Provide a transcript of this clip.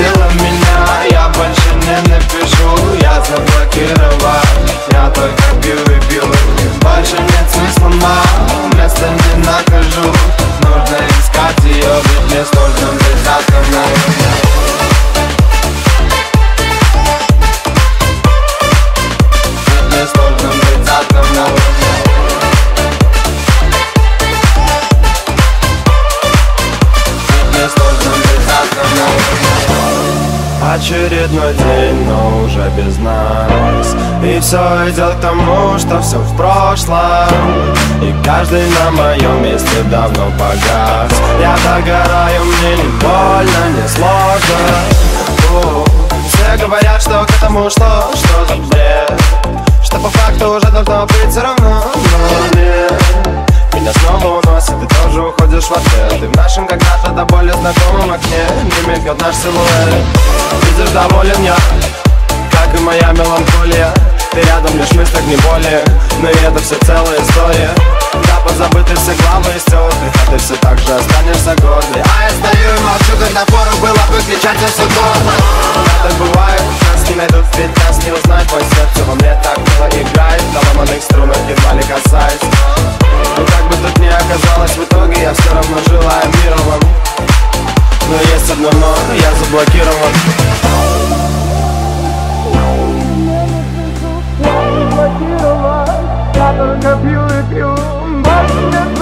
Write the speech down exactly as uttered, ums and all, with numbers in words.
бросила меня, я больше не напишу. Я заблокировал, я только пью и пью. Больше нет смысла, мам, места не нахожу. Нужно искать ее, ведь мне сложно быть атомной. Ведь мне сложно быть атомной. Очередной день, но уже без нас. И все идет к тому, что все в прошлом. И каждый на моем месте давно погас. Я догораю, мне не больно, не сложно. Все говорят, что к этому шло, что за бред, что по факту уже должно быть все равно, но нет. Меня снова уносит, ты тоже уходишь в ответ. И в нашем когда-то до боли знакомом окне не мелькает наш силуэт. Видишь, доволен я, как и моя меланхолия. Ты рядом, лишь мыслях не более. Но и это все целая история. Да, позабыты все главы и стерты, а ты все так же останешься гордой. А я стою и молчу, когда пору было бы кричать во все горло. Да, так бывает, нас не найдут, ведь нас не узнать. Мой сердце во мне так мило играет, на ломаных струнах едва ли касаясь. Но как бы тут ни оказалось, в итоге я все равно желаю мира вам. Но есть одно но, я заблокирован. Я только пью и пью, больше нет.